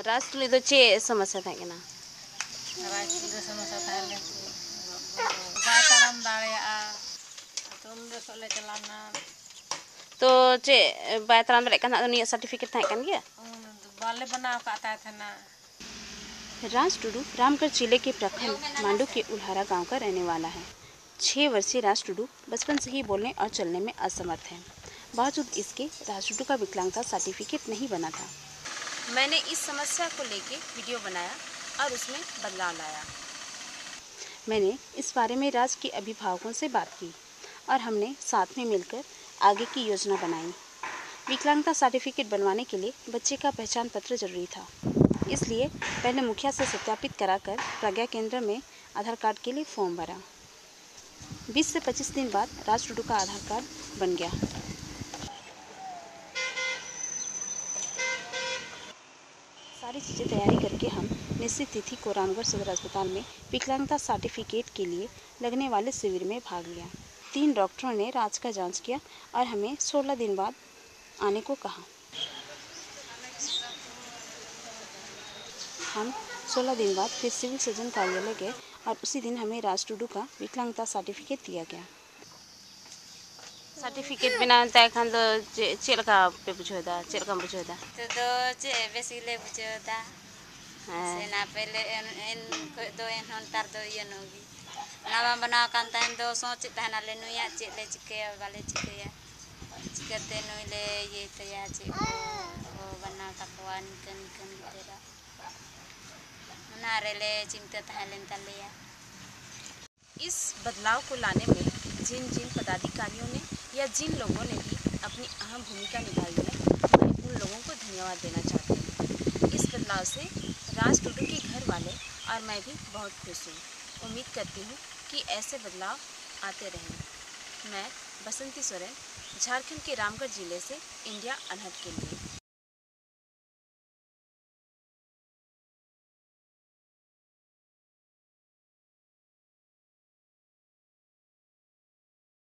राष्ट्र तो चे समस्या था ना राष्ट्र समस्या था ले बाताराम दाड़े तुम दे सोले चलाना तो चे बाताराम दाड़े का निया सर्टिफिकेट था गया बाले बनाव का था ना। राज टुडू रामगढ़ जिले के प्रखंड मांडू के उल्हारा गांव का रहने वाला है। 6 वर्षीय राज टुडू बचपन से ही बोलने और चलने में असमर्थ है। बावजूद इसके राज टुडू का विकलांगता सर्टिफिकेट नहीं बना था। मैंने इस समस्या को लेकर वीडियो बनाया और उसमें बदलाव लाया। मैंने इस बारे में राज के अभिभावकों से बात की और हमने साथ में मिलकर आगे की योजना बनाई। विकलांगता सर्टिफिकेट बनवाने के लिए बच्चे का पहचान पत्र जरूरी था, इसलिए पहले मुखिया से सत्यापित कराकर प्रज्ञा केंद्र में आधार कार्ड के लिए फॉर्म भरा। 20 से 25 दिन बाद राज टुडू का आधार कार्ड बन गया। सारी चीज़ें तैयारी करके हम निश्चित तिथि को रामगढ़ सदर अस्पताल में विकलांगता सर्टिफिकेट के लिए लगने वाले शिविर में भाग लिया। 3 डॉक्टरों ने राज का जांच किया और हमें 16 दिन बाद आने को कहा। हम 16 दिन बाद फिर सिविल सर्जन कार्यालय गए और उसी दिन हमें राज टुडू का विकलांगता सर्टिफिकेट दिया गया। सर्टिफिकेट बिना तय खान तो चेलका पे बुझोदा चेलका बुझोदा तो चे बेसिले बुझोदा सेना पहले इन दो इन हंटार दो ये नोगी नवा बनाव कान तहन दो सोच तहना ले नुया चे ले चिके वाले चिके चिकते नुले ये तया चे को बना तकवा निकन निकन तेरा नारेले चिंता तहलेन तलिया। इस बदलाव को लाने में जिन जिन पदाधिकारियों ने या जिन लोगों ने भी अपनी अहम भूमिका निभाई है, मैं उन लोगों को धन्यवाद देना चाहती हूँ। इस बदलाव से राज टुडू के घर वाले और मैं भी बहुत खुश हूँ। उम्मीद करती हूँ कि ऐसे बदलाव आते रहें। मैं बसंती सोरेन, झारखंड के रामगढ़ जिले से इंडिया अनहद के लिए।